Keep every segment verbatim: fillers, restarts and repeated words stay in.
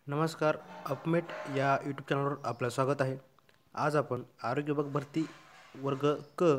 नमस्कार. अपमेट या यूट्यूब चॅनलवर आपलं स्वागत आहे. आज आपण आरोग्य विभाग भरती वर्ग क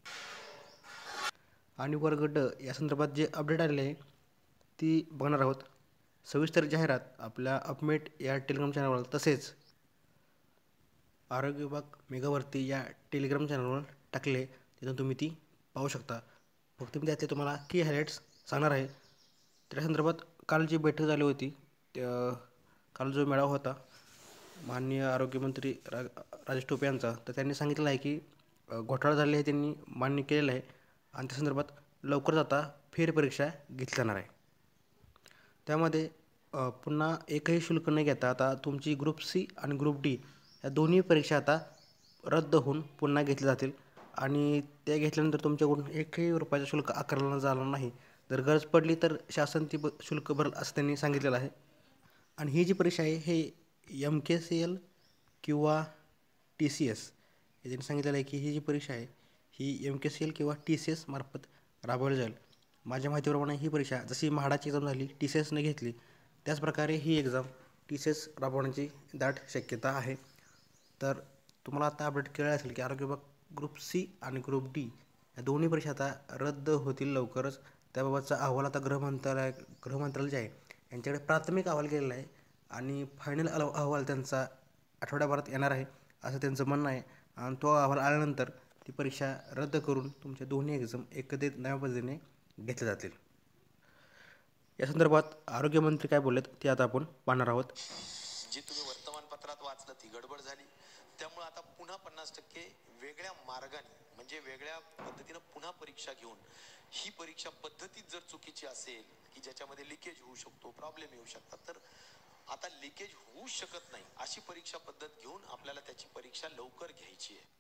आणि वर्ग ड या संदर्भात जे अपडेट आलेले आहे ती बघणार आहोत. सविस्तर जाहिरात आपल्या अपमेट या टेलिग्राम चॅनलवर तसेच आरोग्य विभाग मेगा भरती या टेलिग्राम चॅनलवर टाकले, तिथून तुम्ही ती पाहू शकता. फक्त मी त्यातले तुम्हाला की हायलाईट्स सांगणार आहे. त्या संदर्भात काल जी बैठक झाली होती, त्या काल जो मेळावा होता माननीय आरोग्यमंत्री रा राजेश टोपे यांचा, तर त्यांनी सांगितलं आहे की घोटाळा झालेला आहे त्यांनी मान्य केलेलं आहे आणि त्या संदर्भात लवकरच आता फेरपरीक्षा घेतली जाणार आहे. त्यामध्ये पुन्हा एकही शुल्क न घेता आता तुमची ग्रुप सी आणि ग्रुप डी या दोन्ही परीक्षा आता रद्द होऊन पुन्हा घेतल्या जातील आणि त्या घेतल्यानंतर तुमच्याकडून एकही रुपयाचं शुल्क आकारलं जाणार नाही. जर गरज पडली तर शासन ती ब शुल्क भरेल असं त्यांनी सांगितलेलं आहे. आणि ही जी परीक्षा आहे हे एम के सी एल किंवा टी सी एस हे त्यांनी सांगितलेलं आहे की ही जी परीक्षा आहे ही एम के सी एल किंवा टी सी एस मार्फत राबवली जाईल. माझ्या माहितीप्रमाणे ही परीक्षा जशी म्हाडाची एक्झाम झाली टी सी एसने घेतली, त्याचप्रकारे ही एक्झाम टी सी एस राबवण्याची दाट शक्यता आहे. तर तुम्हाला आता अपडेट केलं असेल की आरोग्य विभाग ग्रुप सी आणि ग्रुप डी या दोन्ही परीक्षा आता रद्द होतील लवकरच. त्याबाबतचा अहवाल आता गृहमंत्रालय गृहमंत्रालय जे आहे यांच्याकडे प्राथमिक अहवाल गेलेला आहे आणि फायनल अल अहवाल त्यांचा आठवड्याभरात येणार आहे असं त्यांचं म्हणणं आहे. आणि तो अहवाल आल्यानंतर ती परीक्षा रद्द करून तुमच्या दोन्ही एक्झाम एकत्रित नव्या पद्धतीने घेतल्या जातील. या संदर्भात आरोग्यमंत्री काय बोललेत ते आता आपण पाहणार आहोत. जी तुम्ही वर्तमानपत्रात वाचलं ती गडबड झाली, त्यामुळे आता पुन्हा पन्नास टक्के वेगळ्या मार्गाने म्हणजे वेगळ्या पद्धतीनं पुन्हा परीक्षा घेऊन, ही परीक्षा पद्धतीत जर चुकीची असेल की ज्याच्यामध्ये लिकेज होऊ शकतो, प्रॉब्लेम येऊ शकतात, तर आता लिकेज होऊ शकत नाही अशी परीक्षा पद्धत घेऊन आपल्याला त्याची परीक्षा लवकर घ्यायची आहे.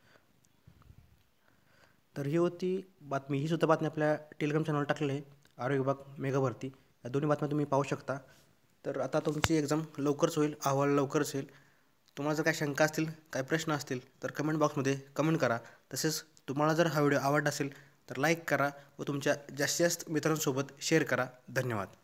तर ही होती बातमी. ही सुद्धा बातमी आपल्या टेलिग्राम चॅनलवर टाकलेली आहे, आरोग्य विभाग मेगा भरती. या दोन्ही बातम्या तुम्ही पाहू शकता. तर आता तुमची एक्झाम लवकरच होईल, अहवाल लवकरच येईल. तुम्हाला जर काही शंका असतील, काही प्रश्न असतील तर कमेंट बॉक्समध्ये कमेंट करा. तसेच तुम्हाला जर हा व्हिडिओ आवडला असेल तर लाईक करा व तुमच्या जास्तीत जास्त मित्रांसोबत शेअर करा. धन्यवाद.